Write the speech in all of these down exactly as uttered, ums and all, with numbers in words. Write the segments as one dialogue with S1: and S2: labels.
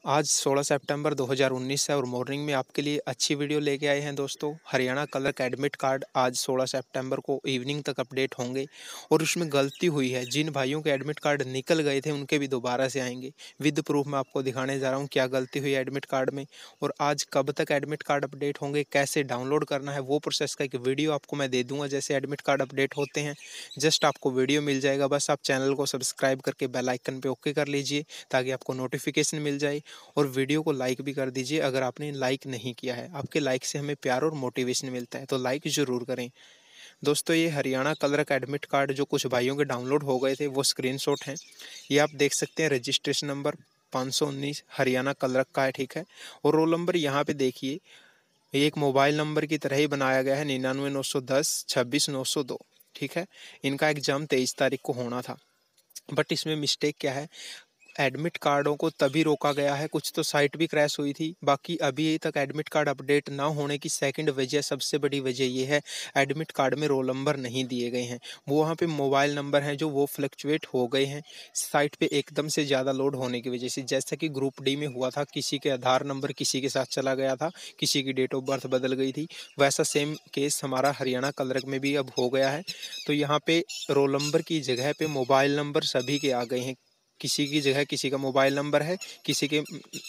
S1: आज सोलह सितंबर दो हज़ार उन्नीस है और मॉर्निंग में आपके लिए अच्छी वीडियो लेके आए हैं दोस्तों। हरियाणा क्लर्क एडमिट कार्ड आज सोलह सितंबर को इवनिंग तक अपडेट होंगे और उसमें गलती हुई है। जिन भाइयों के एडमिट कार्ड निकल गए थे उनके भी दोबारा से आएंगे। विद प्रूफ मैं आपको दिखाने जा रहा हूँ क्या गलती हुई एडमिट कार्ड में और आज कब तक एडमिट कार्ड अपडेट होंगे, कैसे डाउनलोड करना है वो प्रोसेस का एक वीडियो आपको मैं दे दूंगा। जैसे एडमिट कार्ड अपडेट होते हैं जस्ट आपको वीडियो मिल जाएगा, बस आप चैनल को सब्सक्राइब करके बेल आइकन पे ओके कर लीजिए ताकि आपको नोटिफिकेशन मिल जाए। और वीडियो को लाइक भी कर दीजिए अगर आपने लाइक नहीं किया है। आपके लाइक से हमें प्यार और मोटिवेशन मिलता है, तो लाइक ज़रूर करें। दोस्तों ये हरियाणा क्लर्क एडमिट कार्ड जो कुछ भाइयों के डाउनलोड हो गए थे वो स्क्रीनशॉट हैं। ये आप देख सकते हैं, रजिस्ट्रेशन नंबर पाँच सौ उन्नीस हरियाणा क्लर्क का है, ठीक है। और रोल नंबर यहाँ पे देखिए, ये एक मोबाइल नंबर की तरह ही बनाया गया है, निन्यानवे नौ सौ दस छब्बीस नौ सौ दो, ठीक है। इनका एग्जाम तेईस तारीख को होना था, बट इसमें मिस्टेक क्या है, एडमिट कार्डों को तभी रोका गया है। कुछ तो साइट भी क्रैश हुई थी, बाकी अभी तक एडमिट कार्ड अपडेट ना होने की सेकंड वजह, सबसे बड़ी वजह ये है एडमिट कार्ड में रोल नंबर नहीं दिए गए हैं। वो वहाँ पे मोबाइल नंबर हैं जो वो फ्लक्चुएट हो गए हैं साइट पे एकदम से ज़्यादा लोड होने की वजह से। जैसा कि ग्रुप डी में हुआ था, किसी के आधार नंबर किसी के साथ चला गया था, किसी की डेट ऑफ बर्थ बदल गई थी, वैसा सेम केस हमारा हरियाणा क्लर्क में भी अब हो गया है। तो यहाँ पे रोल नंबर की जगह पे मोबाइल नंबर सभी के आ गए हैं। किसी की जगह किसी का मोबाइल नंबर है, किसी के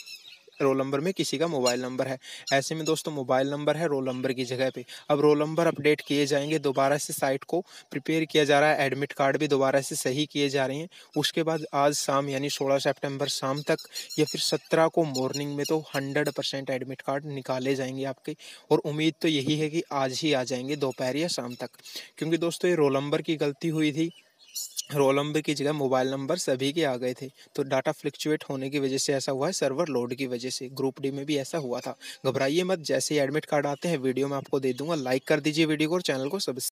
S1: रोल नंबर में किसी का मोबाइल नंबर है। ऐसे में दोस्तों मोबाइल नंबर है रोल नंबर की जगह पे। अब रोल नंबर अपडेट किए जाएंगे, दोबारा से साइट को प्रिपेयर किया जा रहा है, एडमिट कार्ड भी दोबारा से सही किए जा रहे हैं। उसके बाद आज शाम यानी सोलह सितंबर शाम तक या फिर सत्रह को मॉर्निंग में तो हंड्रेड परसेंट एडमिट कार्ड निकाले जाएंगे आपके। और उम्मीद तो यही है कि आज ही आ जाएंगे दोपहर या शाम तक, क्योंकि दोस्तों ये रोल नंबर की गलती हुई थी। रोल नंबर की जगह मोबाइल नंबर सभी के आ गए थे, तो डाटा फ्लक्चुएट होने की वजह से ऐसा हुआ है, सर्वर लोड की वजह से। ग्रुप डी में भी ऐसा हुआ था। घबराइए मत, जैसे ही एडमिट कार्ड आते हैं वीडियो में आपको दे दूंगा। लाइक कर दीजिए वीडियो को और चैनल को सब्सक्राइब